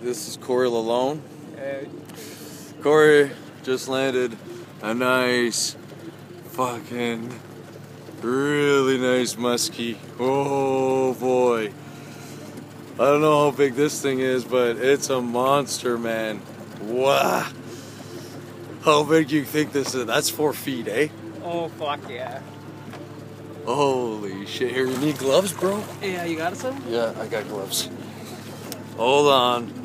This is Corey Lalone. Hey. Corey just landed a nice, fucking, really nice muskie. Oh boy. I don't know how big this thing is, but it's a monster, man. Wow. How big do you think this is? That's 4 feet, eh? Oh, fuck yeah. Holy shit. Here, you need gloves, bro? Yeah, you got some? Yeah, I got gloves. Hold on.